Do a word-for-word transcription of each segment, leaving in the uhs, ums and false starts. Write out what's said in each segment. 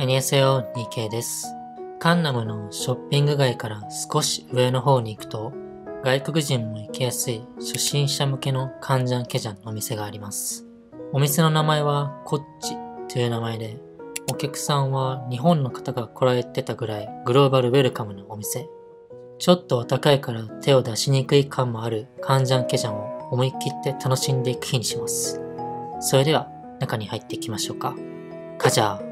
안녕하세요、ニケイです。カンナムのショッピング街から少し上の方に行くと、外国人も行きやすい初心者向けのカンジャンケジャンのお店があります。お店の名前はコッチという名前で、お客さんは日本の方が来られてたぐらいグローバルウェルカムなお店。ちょっとお高いから手を出しにくい感もあるカンジャンケジャンを思い切って楽しんでいく日にします。それでは中に入っていきましょうか。カジャー。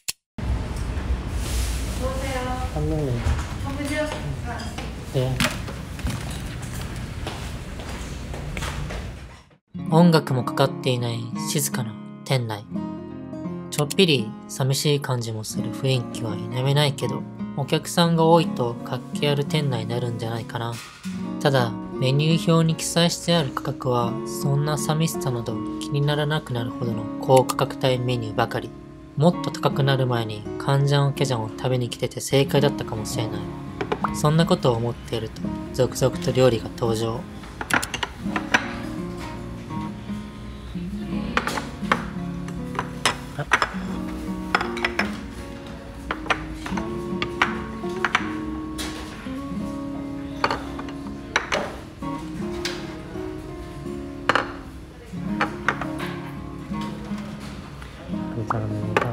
音楽もかかっていない静かな店内。ちょっぴり寂しい感じもする雰囲気は否めないけど、お客さんが多いと活気ある店内になるんじゃないかな。ただ、メニュー表に記載してある価格は、そんな寂しさなど気にならなくなるほどの高価格帯メニューばかり。もっと高くなる前にカンジャンケジャンを食べに来てて正解だったかもしれない。そんなことを思っていると、続々と料理が登場。감사합니다.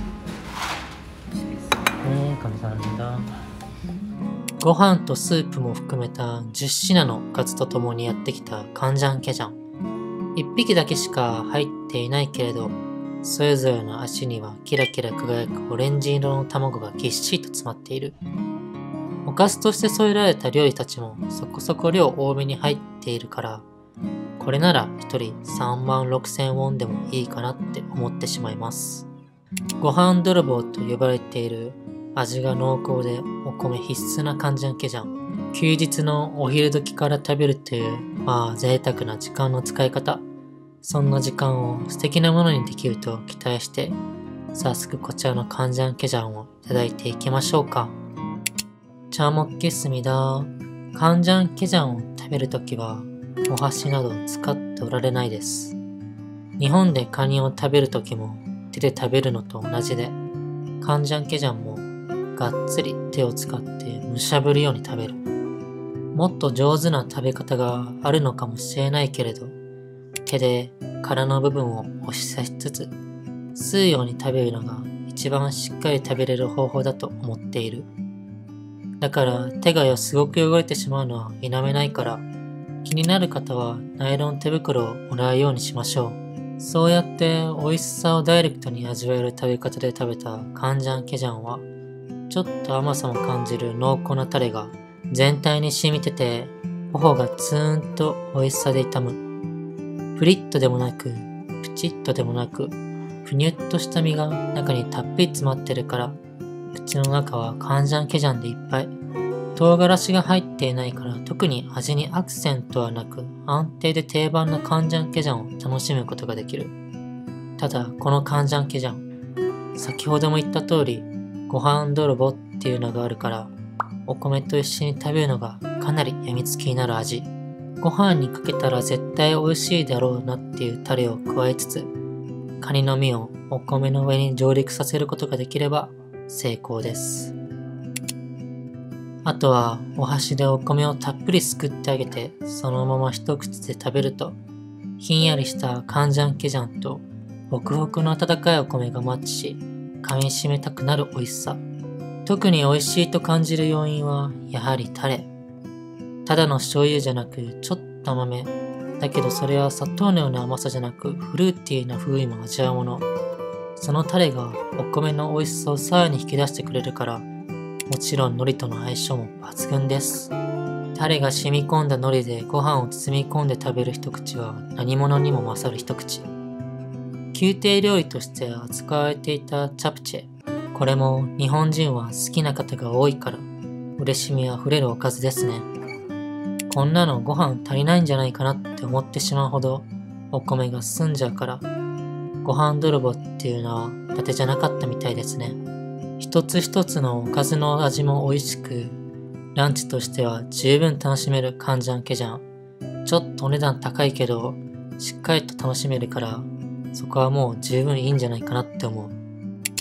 네, 감사합니다. ご飯とスープも含めたじゅっ品のおかずとともにやってきたカンジャンケジャン。いっぴきだけしか入っていないけれど、それぞれの足にはキラキラ輝くオレンジ色の卵がぎっしりと詰まっている。おかずとして添えられた料理たちもそこそこ量多めに入っているから、これならひとりさんまんろくせんウォンでもいいかなって思ってしまいます。ご飯泥棒と呼ばれている味が濃厚でお米必須なカンジャンケジャン。休日のお昼時から食べるという、まあ贅沢な時間の使い方。そんな時間を素敵なものにできると期待して、早速こちらのカンジャンケジャンをいただいていきましょうか。잘 먹겠습니다。カンジャンケジャンを食べるときは、お箸などを使っておられないです。日本でカニを食べるときも手で食べるのと同じで、カンジャンケジャンもがっつり手を使ってむしゃぶるように食べる。もっと上手な食べ方があるのかもしれないけれど、手で殻の部分を押し刺しつつ、吸うように食べるのが一番しっかり食べれる方法だと思っている。だから手がすごく汚れてしまうのは否めないから、気になる方はナイロン手袋をもらうようにしましょう。そうやって美味しさをダイレクトに味わえる食べ方で食べたカンジャンケジャンは、ちょっと甘さも感じる濃厚なタレが全体に染みてて、頬がツーンと美味しさで痛む。プリッとでもなく、プチッとでもなく、ふにゅっとした身が中にたっぷり詰まってるから、口の中はカンジャンケジャンでいっぱい。唐辛子が入っていないから特に味にアクセントはなく、安定で定番なカンジャンケジャンを楽しむことができる。ただこのカンジャンケジャン、先ほども言った通りご飯泥棒っていうのがあるから、お米と一緒に食べるのがかなりやみつきになる味。ご飯にかけたら絶対美味しいだろうなっていうタレを加えつつ、カニの身をお米の上に上陸させることができれば成功です。あとはお箸でお米をたっぷりすくってあげて、そのまま一口で食べると、ひんやりしたカンジャンケジャンとホクホクの温かいお米がマッチし、噛み締めたくなる美味しさ。特に美味しいと感じる要因はやはりタレ。ただの醤油じゃなくちょっと甘め。だけどそれは砂糖のような甘さじゃなくフルーティーな風味も味わうもの。そのタレがお米の美味しさをさらに引き出してくれるから、もちろん海苔との相性も抜群です。タレが染み込んだ海苔でご飯を包み込んで食べる一口は何物にも勝る一口。宮廷料理として扱われていたチャプチェ。これも日本人は好きな方が多いから嬉しみあふれるおかずですね。こんなのご飯足りないんじゃないかなって思ってしまうほどお米が進んじゃうから、ご飯泥棒っていうのは伊達じゃなかったみたいですね。一つ一つのおかずの味も美味しく、ランチとしては十分楽しめるカンジャンケジャン。ちょっとお値段高いけど、しっかりと楽しめるから、そこはもう十分いいんじゃないかなって思う。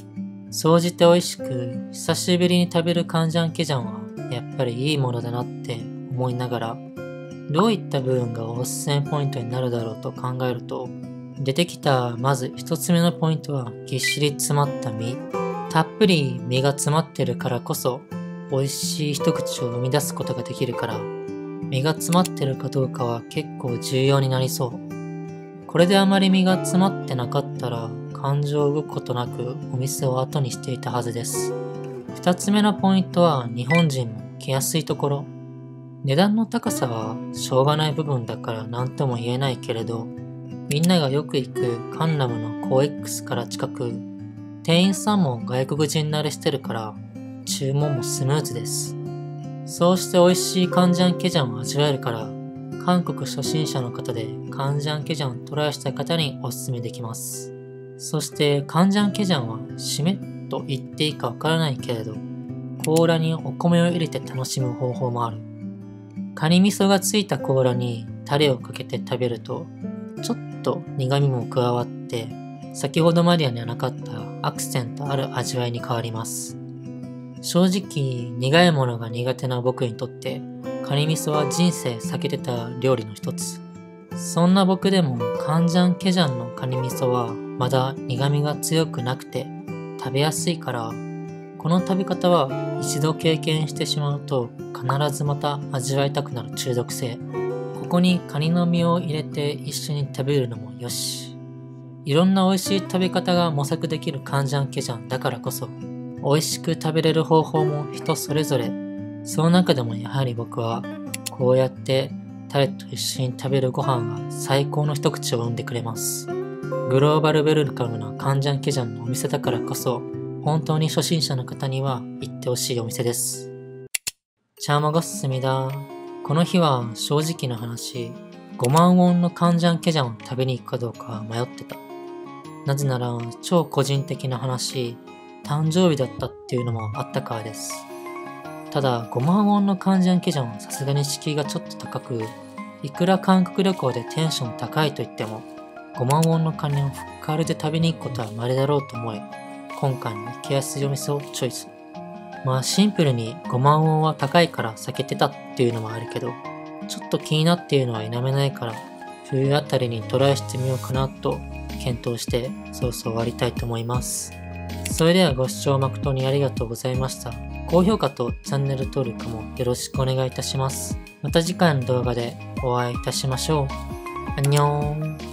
総じて美味しく、久しぶりに食べるカンジャンケジャンはやっぱりいいものだなって思いながら、どういった部分がおすすめポイントになるだろうと考えると、出てきたまず一つ目のポイントはぎっしり詰まった身。たっぷり身が詰まってるからこそ、美味しい一口を生み出すことができるから、身が詰まってるかどうかは結構重要になりそう。これであまり身が詰まってなかったら、感情を動くことなくお店を後にしていたはずです。二つ目のポイントは日本人も来やすいところ。値段の高さはしょうがない部分だから何とも言えないけれど、みんながよく行くカンナムのコーエックスから近く、店員さんも外国人慣れしてるから注文もスムーズです。そうして美味しいカンジャンケジャンを味わえるから、韓国初心者の方でカンジャンケジャントライした方におすすめできます。そしてカンジャンケジャンは締めと言っていいかわからないけれど、甲羅にお米を入れて楽しむ方法もある。カニ味噌がついた甲羅にタレをかけて食べると、ちょっと苦味も加わって、先ほどまでにはなかったアクセントある味わいに変わります。正直、苦いものが苦手な僕にとって、カニ味噌は人生避けてた料理の一つ。そんな僕でもカンジャンケジャンのカニ味噌はまだ苦味が強くなくて食べやすいから、この食べ方は一度経験してしまうと必ずまた味わいたくなる中毒性。ここにカニの身を入れて一緒に食べるのもよし。いろんな美味しい食べ方が模索できるカンジャンケジャンだからこそ、美味しく食べれる方法も人それぞれ。その中でもやはり僕はこうやってタレと一緒に食べるご飯が最高の一口を生んでくれます。グローバルウェルカムなカンジャンケジャンのお店だからこそ、本当に初心者の方には行ってほしいお店です。チャーマゴッスミだ。この日は正直な話、ごまんウォンのカンジャンケジャンを食べに行くかどうか迷ってた。なぜなら超個人的な話、誕生日だったっていうのもあったからです。ただごまんウォンのカンジャンケジャンはさすがに敷居がちょっと高く、いくら韓国旅行でテンション高いと言っても、ごまんウォンのカニをフッカールで食べに行くことは稀だろうと思い、今回の行きやすいお店をチョイス。まあシンプルにごまんウォンは高いから避けてたっていうのもあるけど、ちょっと気になっているのは否めないから、冬あたりにトライしてみようかなと検討してそろそろ終わりたいと思います。それではご視聴誠にありがとうございました。高評価とチャンネル登録もよろしくお願いいたします。また次回の動画でお会いいたしましょう。アンニョン。